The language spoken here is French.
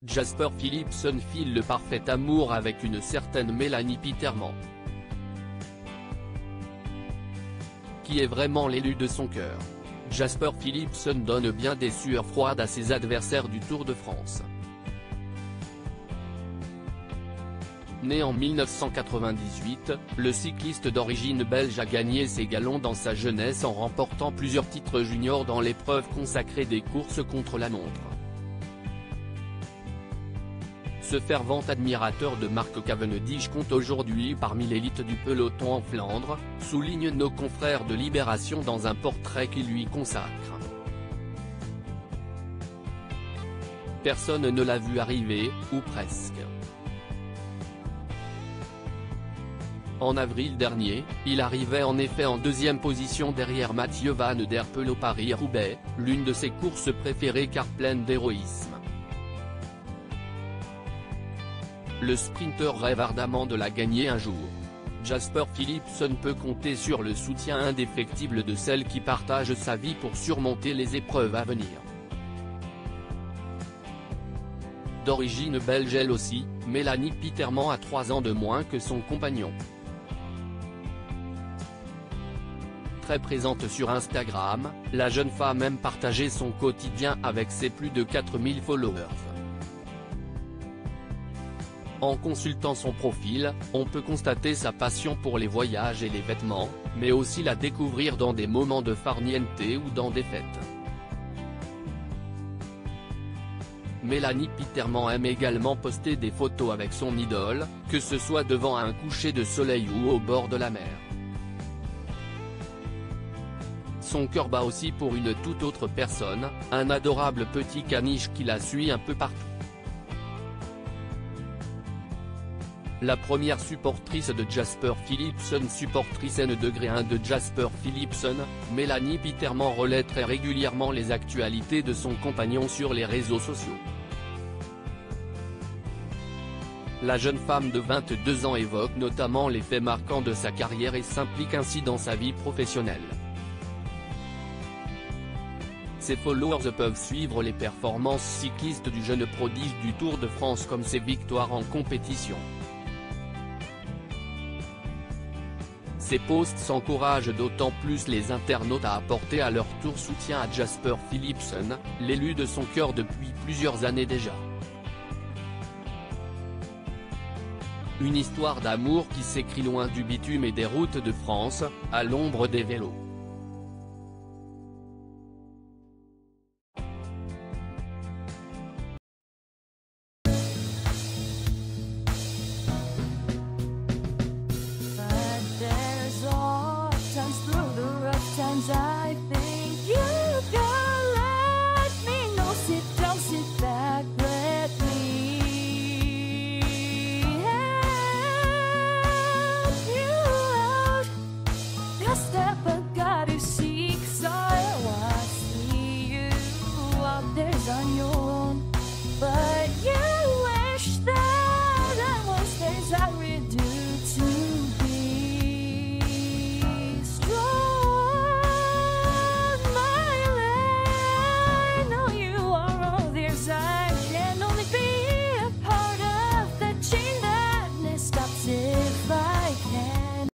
Jasper Philipsen file le parfait amour avec une certaine Mélanie Peterman. Qui est vraiment l'élu de son cœur. Jasper Philipsen donne bien des sueurs froides à ses adversaires du Tour de France. Né en 1998, le cycliste d'origine belge a gagné ses galons dans sa jeunesse en remportant plusieurs titres juniors dans l'épreuve consacrée des courses contre la montre. Ce fervent admirateur de Mark Cavendish compte aujourd'hui parmi l'élite du peloton en Flandre, soulignent nos confrères de Libération dans un portrait qui lui consacre. Personne ne l'a vu arriver, ou presque. En avril dernier, il arrivait en effet en deuxième position derrière Mathieu Van Der Poel au Paris-Roubaix, l'une de ses courses préférées car pleine d'héroïsme. Le sprinter rêve ardemment de la gagner un jour. Jasper Philipsen peut compter sur le soutien indéfectible de celle qui partage sa vie pour surmonter les épreuves à venir. D'origine belge elle aussi, Mélanie Peterman a 3 ans de moins que son compagnon. Très présente sur Instagram, la jeune femme aime partager son quotidien avec ses plus de 4000 followers. En consultant son profil, on peut constater sa passion pour les voyages et les vêtements, mais aussi la découvrir dans des moments de farniente ou dans des fêtes. Mélanie Peterman aime également poster des photos avec son idole, que ce soit devant un coucher de soleil ou au bord de la mer. Son cœur bat aussi pour une toute autre personne, un adorable petit caniche qui la suit un peu partout. La première supportrice de Jasper Philipsen, supportrice N°1 de Jasper Philipsen, Mélanie Peterman relaie très régulièrement les actualités de son compagnon sur les réseaux sociaux. La jeune femme de 22 ans évoque notamment les faits marquants de sa carrière et s'implique ainsi dans sa vie professionnelle. Ses followers peuvent suivre les performances cyclistes du jeune prodige du Tour de France comme ses victoires en compétition. Ces posts encouragent d'autant plus les internautes à apporter à leur tour soutien à Jasper Philipsen, l'élu de son cœur depuis plusieurs années déjà. Une histoire d'amour qui s'écrit loin du bitume et des routes de France, à l'ombre des vélos. I think you can let me know. Sit down, sit back, let me help you out. Just